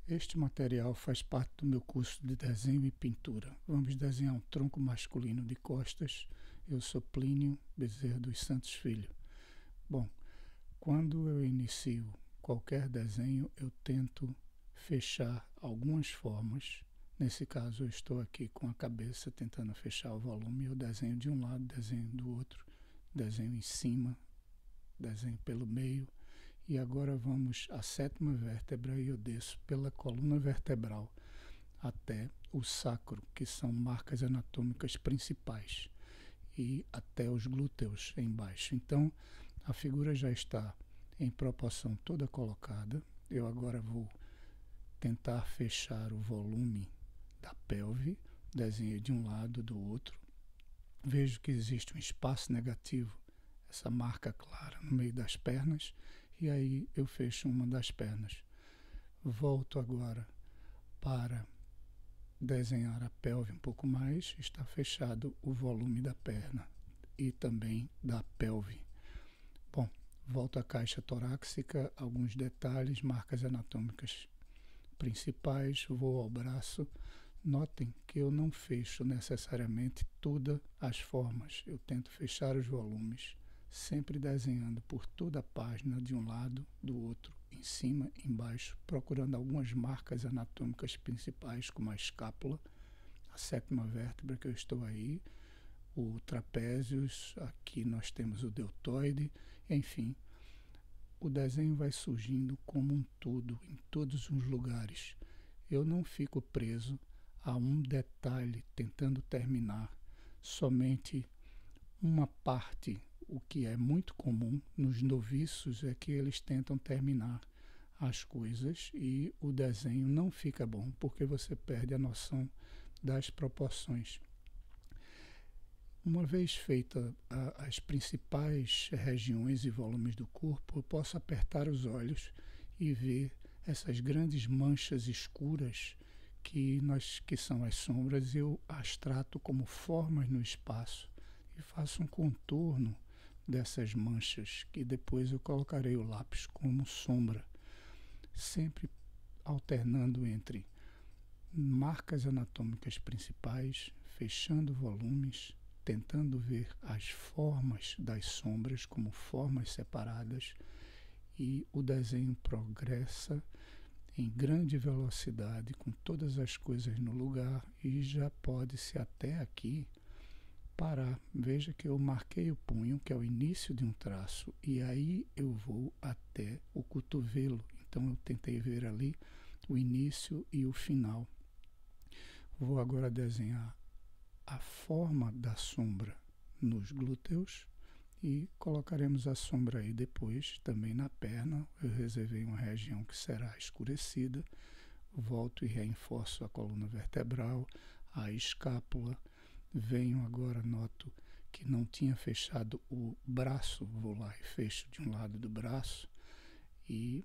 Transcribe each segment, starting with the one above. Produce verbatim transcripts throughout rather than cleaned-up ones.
Este material faz parte do meu curso de desenho e pintura. Vamos desenhar um tronco masculino de costas. Eu sou Plínio Bezerra dos Santos Filho. Bom, quando eu inicio qualquer desenho, eu tento fechar algumas formas. Nesse caso, eu estou aqui com a cabeça tentando fechar o volume. Eu desenho de um lado, desenho do outro, desenho em cima, desenho pelo meio. E agora vamos à sétima vértebra e eu desço pela coluna vertebral até o sacro, que são marcas anatômicas principais, e até os glúteos embaixo. Então, a figura já está em proporção toda colocada. Eu agora vou tentar fechar o volume da pelve, desenho de um lado, do outro. Vejo que existe um espaço negativo, essa marca clara no meio das pernas, e aí eu fecho uma das pernas. Volto agora para desenhar a pelve um pouco mais. Está fechado o volume da perna e também da pelve. Bom, volto à caixa torácica, alguns detalhes, marcas anatômicas principais. Vou ao braço. Notem que eu não fecho necessariamente todas as formas. Eu tento fechar os volumes, sempre desenhando por toda a página, de um lado, do outro, em cima, embaixo, procurando algumas marcas anatômicas principais, como a escápula, a sétima vértebra que eu estou aí, o trapézios, aqui nós temos o deltoide, enfim. O desenho vai surgindo como um todo, em todos os lugares. Eu não fico preso a um detalhe, tentando terminar somente uma parte. O que é muito comum nos noviços é que eles tentam terminar as coisas e o desenho não fica bom, porque você perde a noção das proporções. Uma vez feita a, as principais regiões e volumes do corpo, eu posso apertar os olhos e ver essas grandes manchas escuras que, nós, que são as sombras. Eu as trato como formas no espaço e faço um contorno dessas manchas, que depois eu colocarei o lápis como sombra, sempre alternando entre marcas anatômicas principais, fechando volumes, tentando ver as formas das sombras como formas separadas, e o desenho progressa em grande velocidade, com todas as coisas no lugar, e já pode-se até aqui parar. Veja que eu marquei o punho, que é o início de um traço, e aí eu vou até o cotovelo. Então eu tentei ver ali o início e o final. Vou agora desenhar a forma da sombra nos glúteos e colocaremos a sombra aí depois também na perna. Eu reservei uma região que será escurecida. Volto e reforço a coluna vertebral, a escápula. Venho agora, noto que não tinha fechado o braço, vou lá e fecho de um lado do braço, e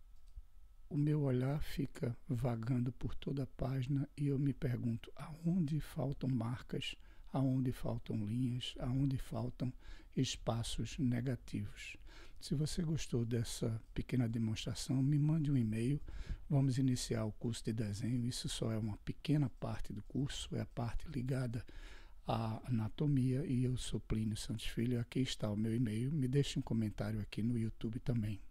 o meu olhar fica vagando por toda a página e eu me pergunto aonde faltam marcas, aonde faltam linhas, aonde faltam espaços negativos. Se você gostou dessa pequena demonstração, me mande um e-mail. Vamos iniciar o curso de desenho. Isso só é uma pequena parte do curso, é a parte ligada à anatomia, e eu sou Plínio Santos Filho. Aqui está o meu e-mail. Me deixe um comentário aqui no YouTube também.